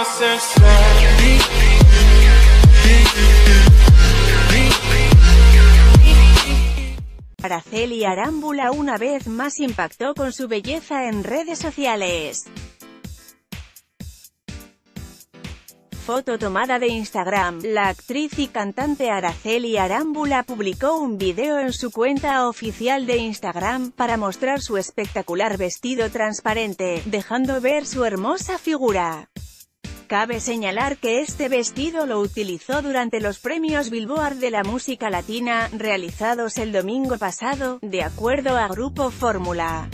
Araceli Arámbula una vez más impactó con su belleza en redes sociales. Foto tomada de Instagram. La actriz y cantante Araceli Arámbula publicó un video en su cuenta oficial de Instagram, para mostrar su espectacular vestido transparente, dejando ver su hermosa figura. Cabe señalar que este vestido lo utilizó durante los premios Billboard de la música latina, realizados el domingo pasado, de acuerdo a Grupo Fórmula.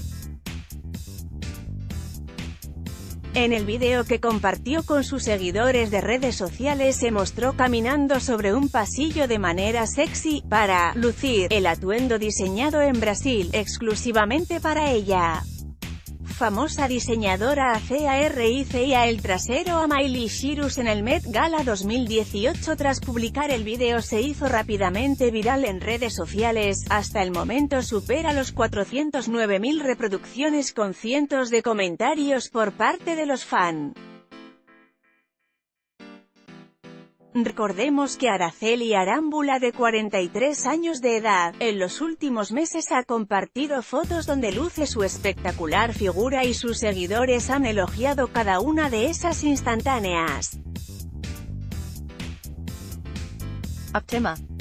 En el video que compartió con sus seguidores de redes sociales se mostró caminando sobre un pasillo de manera sexy, para lucir el atuendo diseñado en Brasil, exclusivamente para ella. Famosa diseñadora hacía el trasero a Miley Cyrus en el Met Gala 2018. Tras publicar el video se hizo rápidamente viral en redes sociales, hasta el momento supera los 409.000 reproducciones con cientos de comentarios por parte de los fans. Recordemos que Araceli Arámbula, de 43 años de edad, en los últimos meses ha compartido fotos donde luce su espectacular figura y sus seguidores han elogiado cada una de esas instantáneas. Optima.